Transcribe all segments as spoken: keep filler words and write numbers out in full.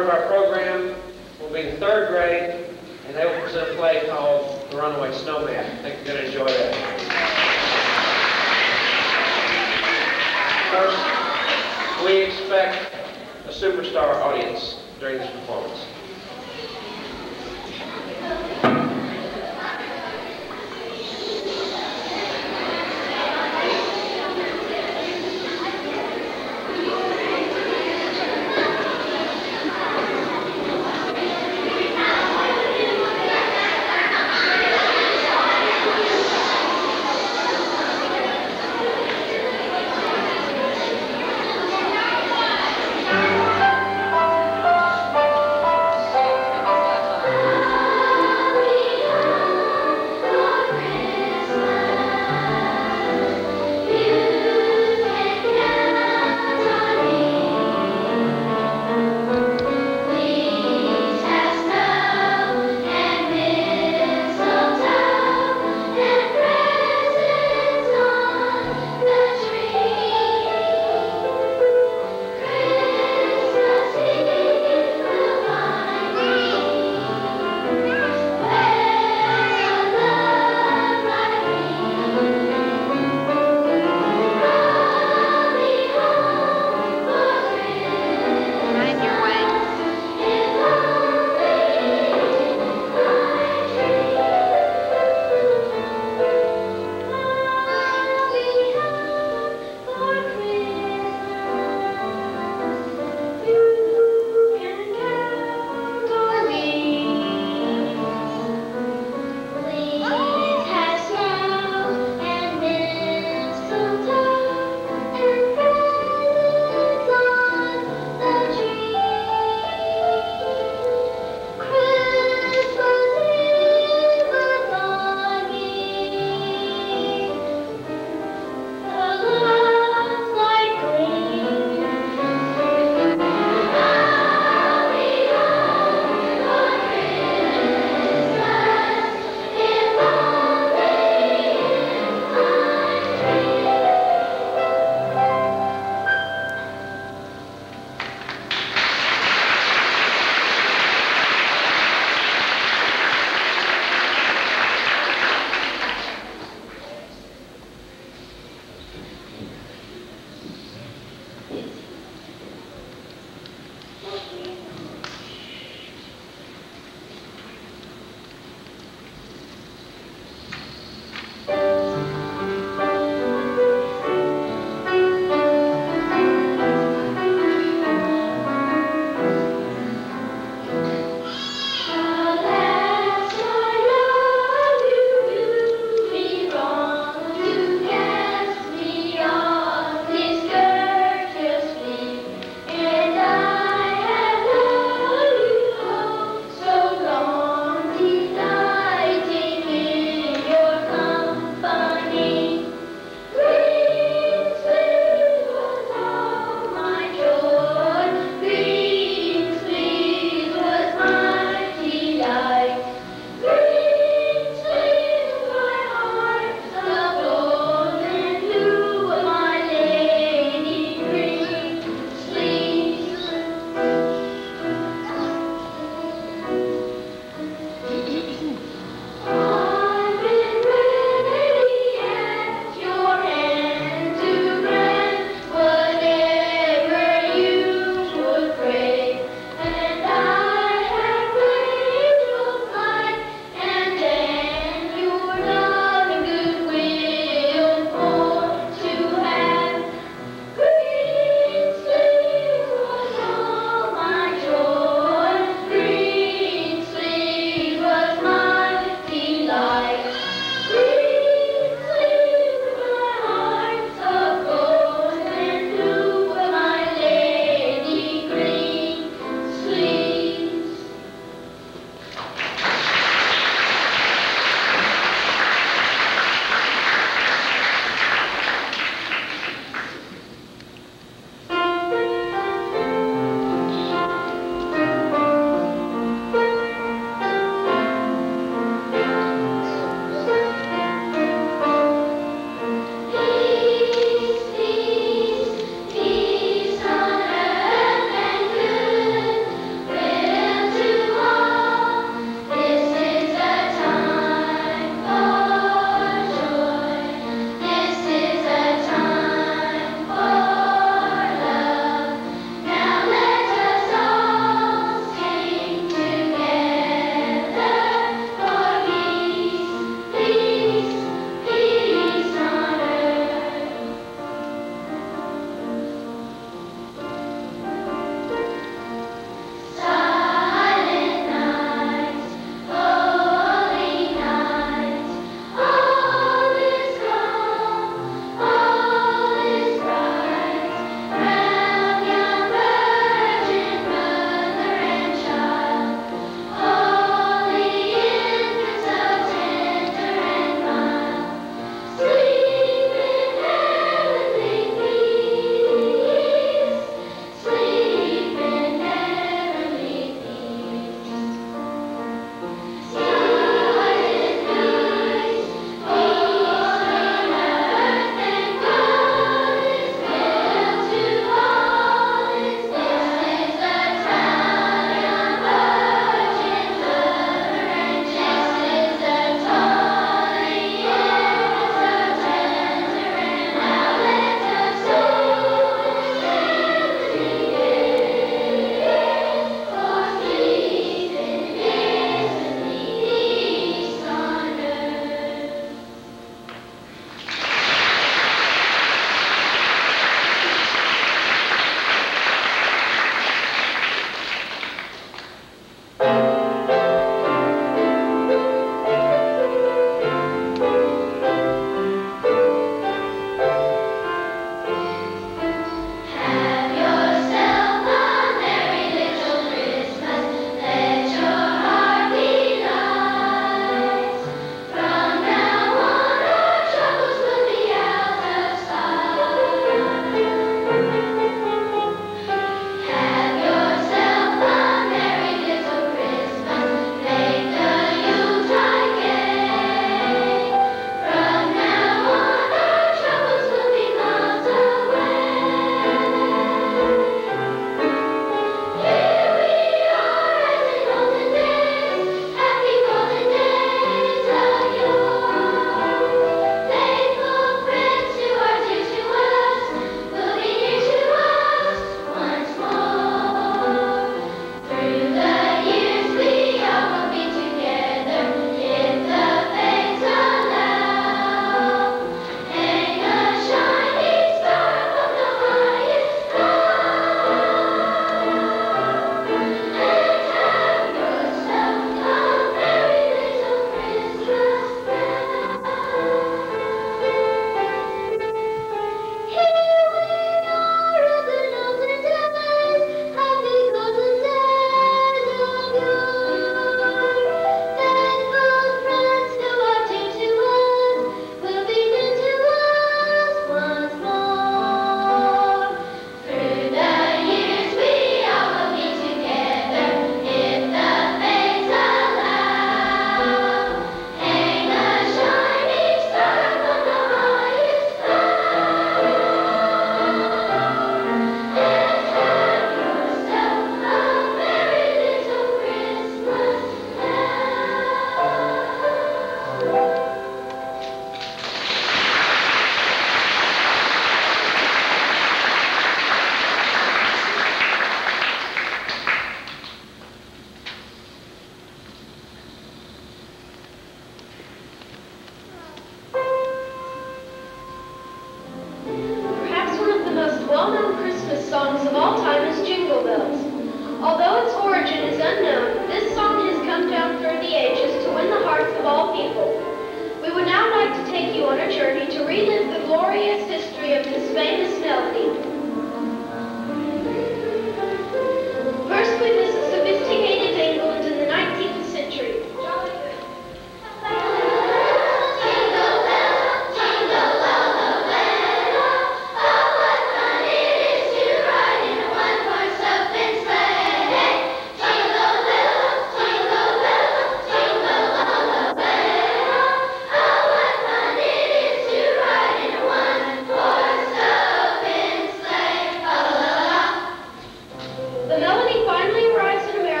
part of our program will be the third grade, and they will present a play called The Runaway Snowman. I think you're going to enjoy that. First, we expect a superstar audience during this performance.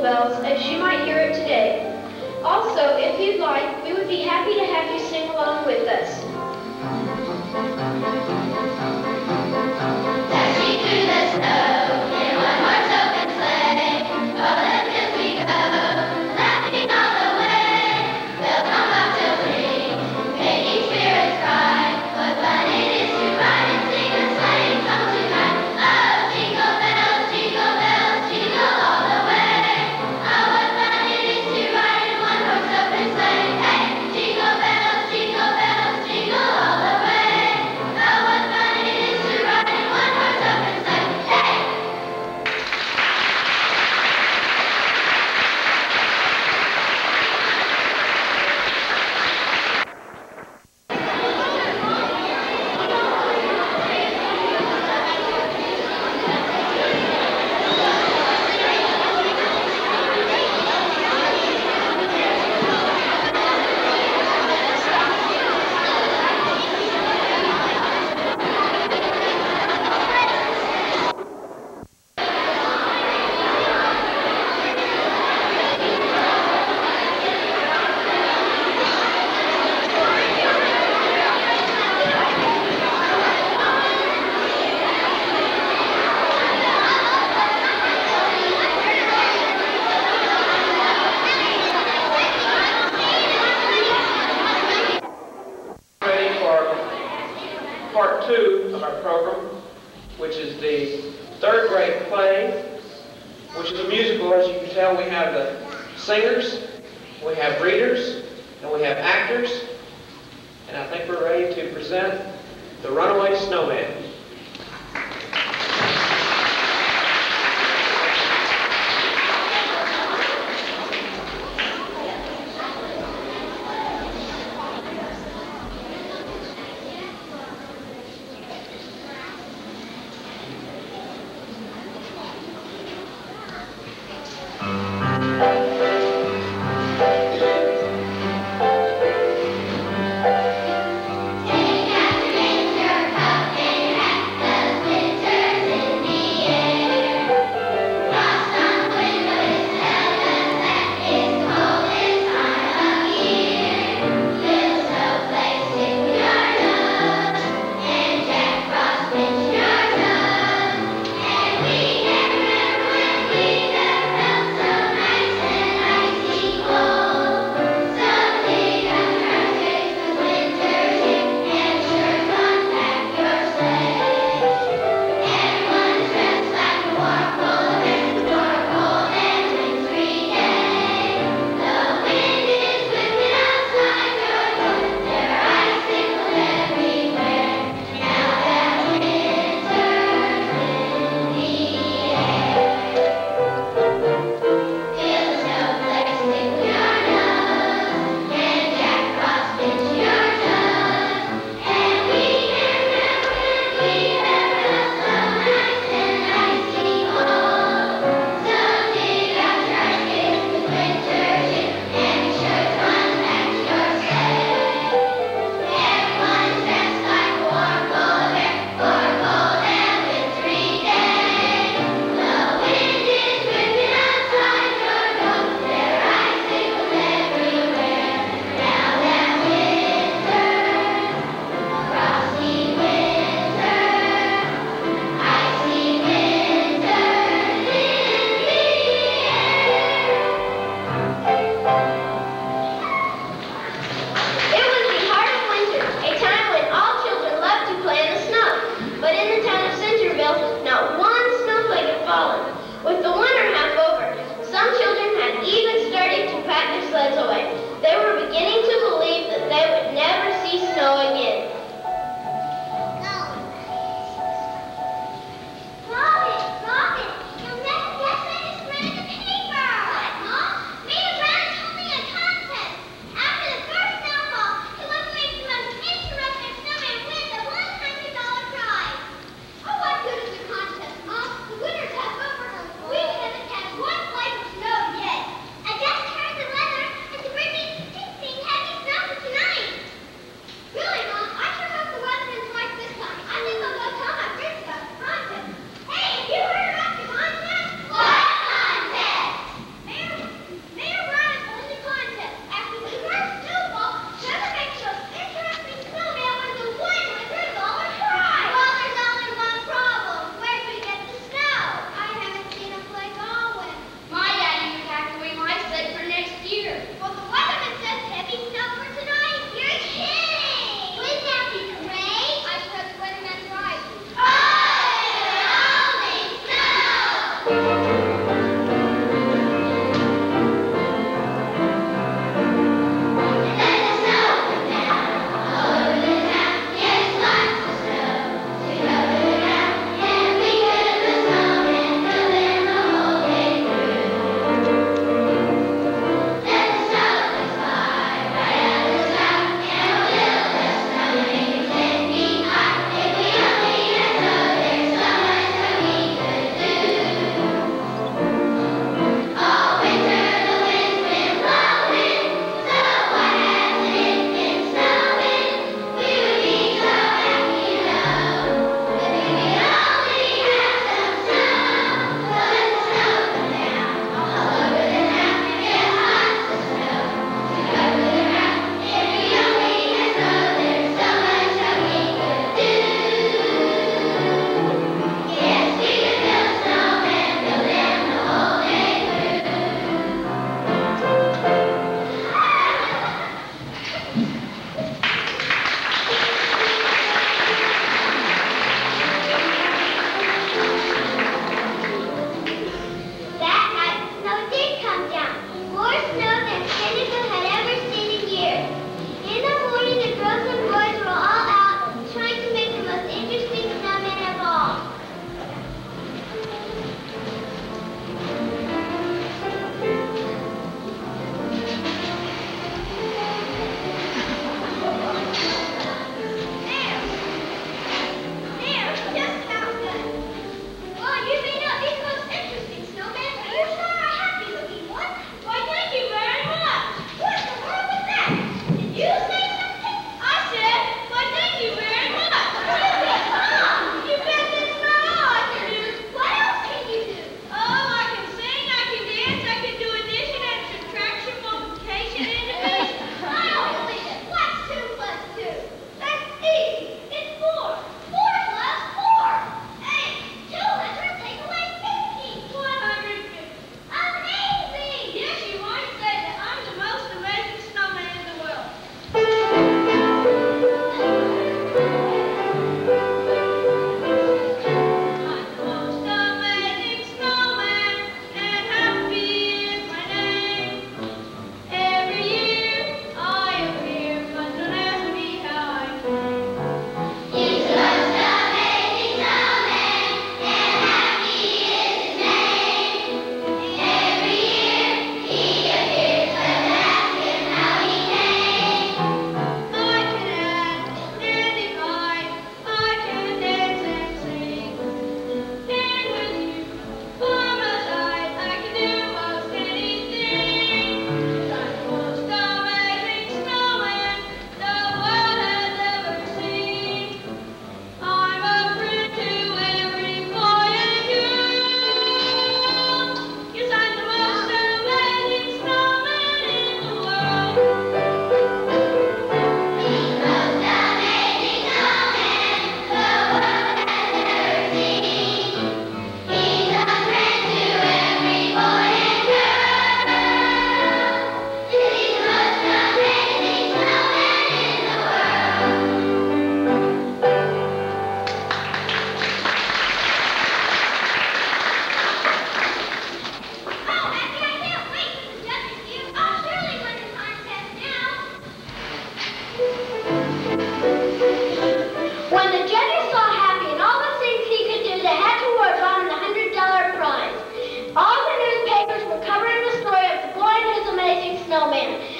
Bells as you might hear it today. Also, if you'd like, we would be happy to have you sing along with us. Dashing through the snow in one horse open sleigh, over the fields we go, laughing all the way. Bells on bobtails ring, making spirits bright. What fun it is to ride and sing a sleighing song tonight! Oh, jingle bells, jingle bells, jingle all the way. Oh, what fun it is to ride in one horse open sleigh! Hey, jingle bells, jingle bells, jingle all the way. Oh, what fun it is to ride in one horse open sleigh! Hey! Ready for part two of our program, which is the third grade play, which is a musical. As you can tell, we have the singers, we have readers, and we have actors. And I think we're ready to present The Runaway Snowman. Sing after nature, cup in hand.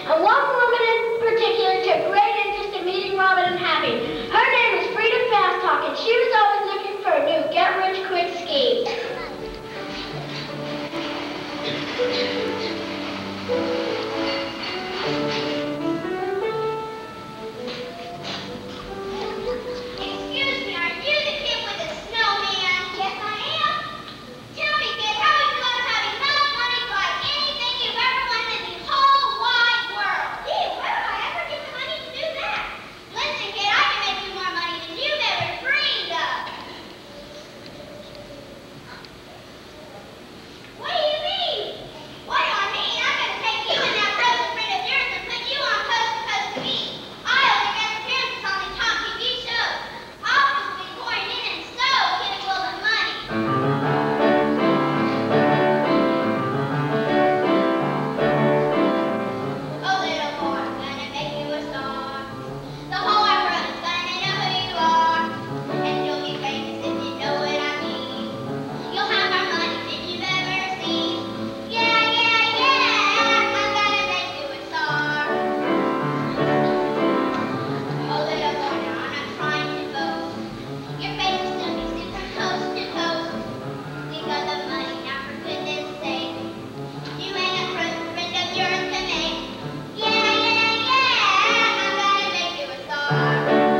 And one woman in particular took great interest in meeting Robin and Happy. Her name was Frida Fasttalk, and she was always looking for a new get-rich-quick scheme. Excuse me, are you the kid with the snowman? Yes, I am. Tell me, kid, how would you like to have enough money to buy anything you've ever wanted in the whole wide world? Gee, where would I ever get the money to do that? Listen, kid, I can make you more money than you've ever dreamed of. What do you mean? What do I mean? I'm going to take you and that frozen friend of yours and put you on Coast to Coast to me. I only get appearances on the top T V shows. I'll just be pouring in and so kid full of money. Oh, little boy, I'm gonna make you a star. The whole wide world is gonna know who you are. And you'll be famous if you know what I mean. You'll have more money than you've ever seen. Yeah, yeah, yeah, I'm gonna make you a star. Oh, little boy, now I'm not trying to boast. Your face will still be seen from coast to coast. Think of the money now, for goodness sake. You ain't a frozen friend of yours to make. Yeah, yeah, yeah, I'm gonna make you a star.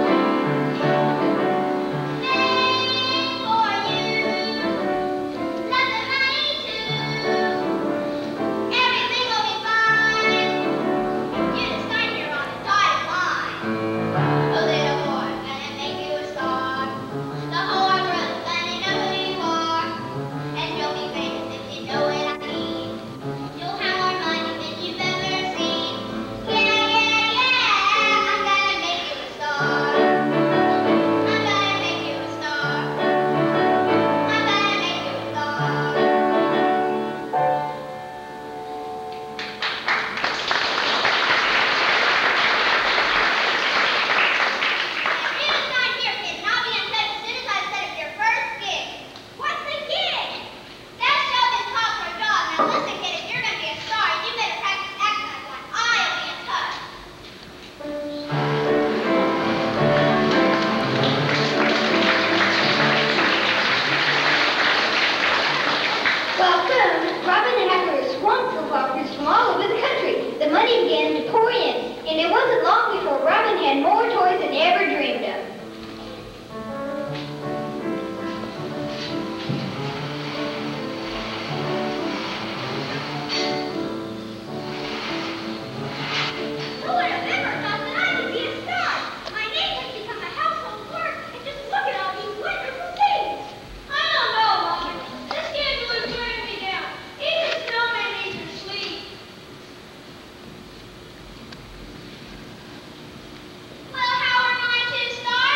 Made for you. Love the money too. Everything will be fine. You just stand here on the dotted line. Oh, little boy, I'm gonna make you a star. The whole wide world is gonna know who you are. And you'll be famous if you know what I mean. You'll have more money than you've ever seen. Yeah, yeah, yeah, I'm gonna make you a star. I'm gonna make you a star. I'm gonna make you a star. You sign here, kid, and I'll be in touch as soon as I set up your first gig. What's the gig? That show been called for a job. Now listen, kid, if you're gonna be a star, you better practice acting like one. I'll be in touch. Well, soon, Robin and Happy were swamped with offers from all over the country. The money began to pour in, and it wasn't long before Robin had more toys than he ever dreamed of. Who would have ever thought that I could be a star? My name has become a household word, and just look at all these wonderful things. I don't know, Mother. This schedule is wearing me down. Even the snowman needs to sleep. Well, how are my two stars?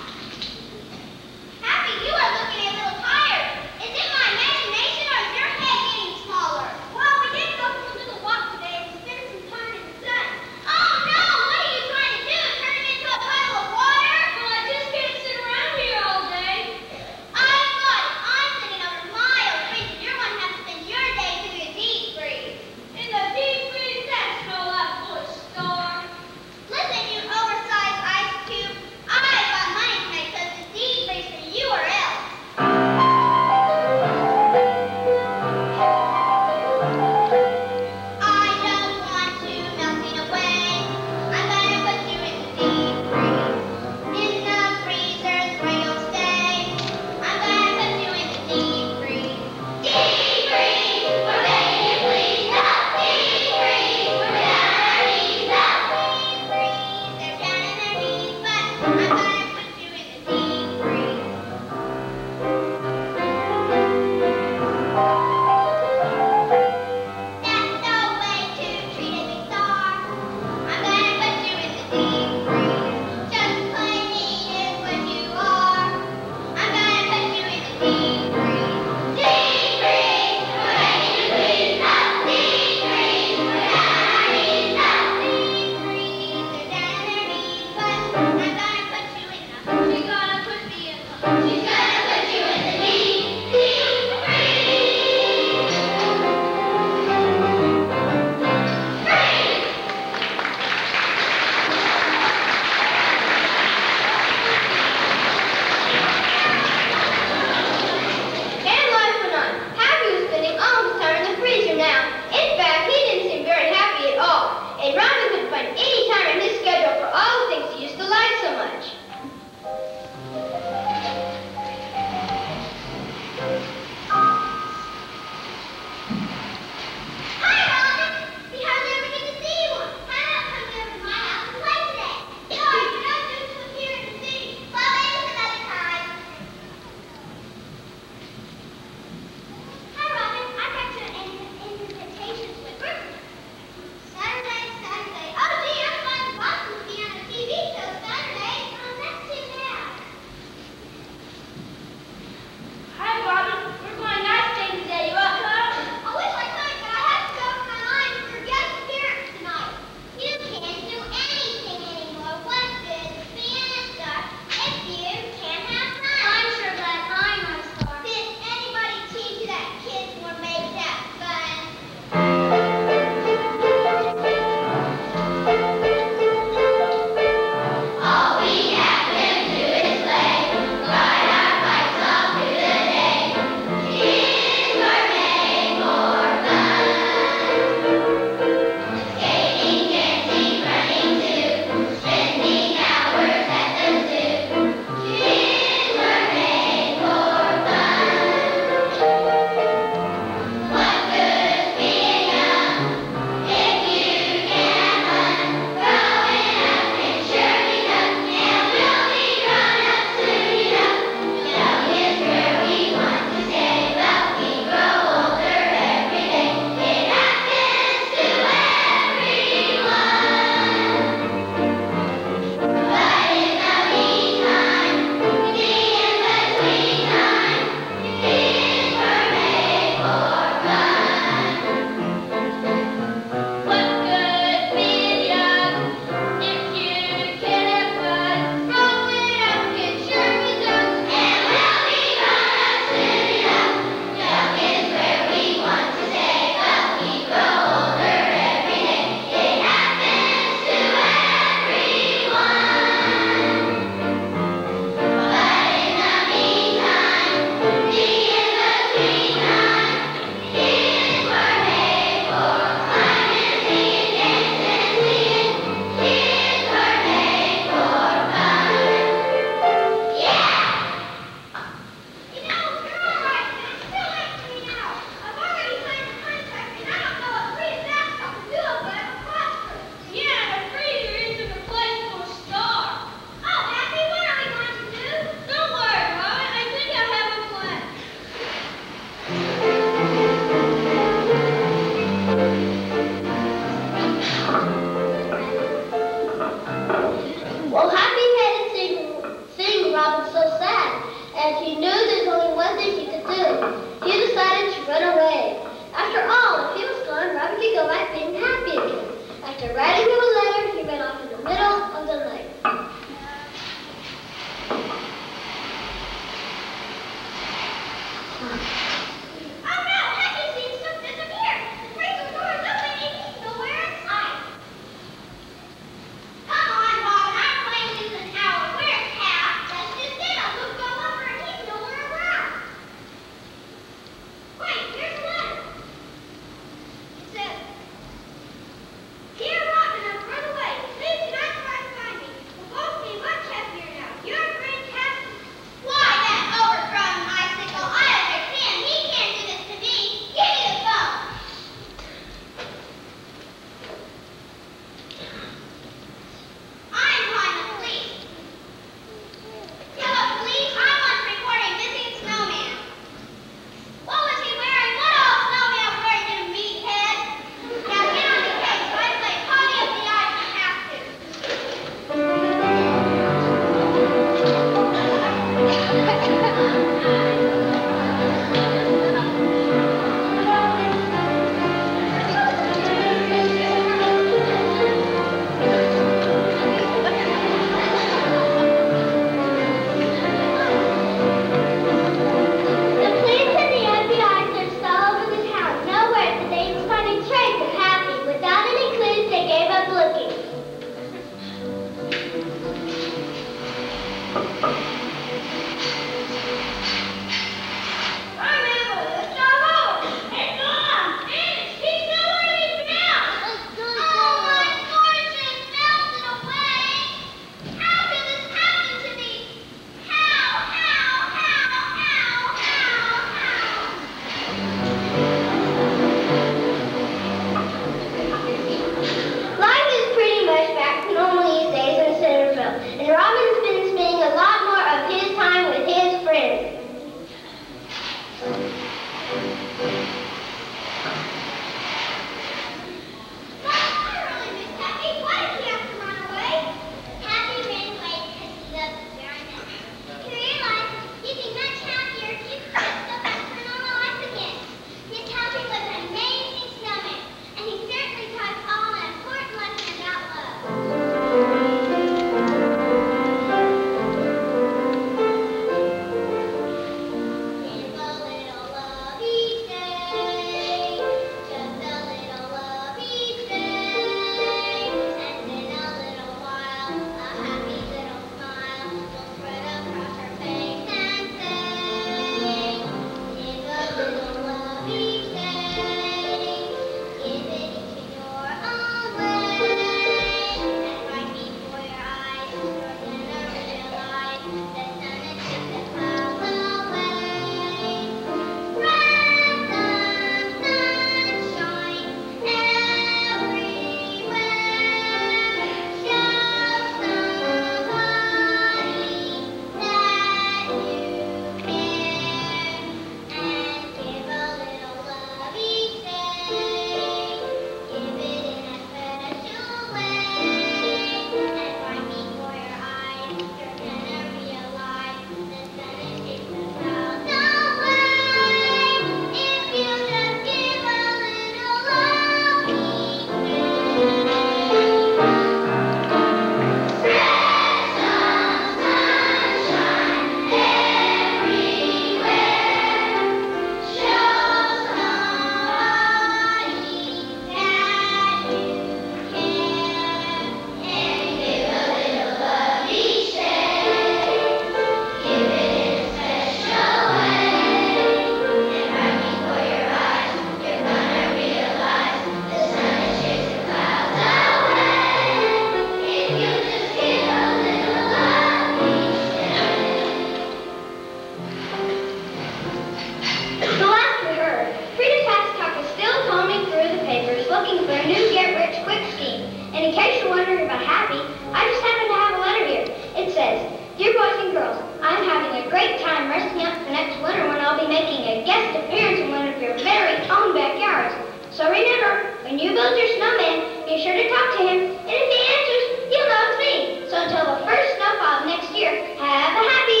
in case you're wondering about Happy, I just happen to have a letter here. It says, "Dear boys and girls, I'm having a great time resting up for next winter when I'll be making a guest appearance in one of your very own backyards. So remember, when you build your snowman, be sure to talk to him, and if he answers, you'll know it's me. So until the first snowfall of next year, have a happy."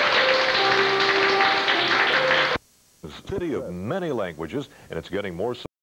City of many languages, and it's getting more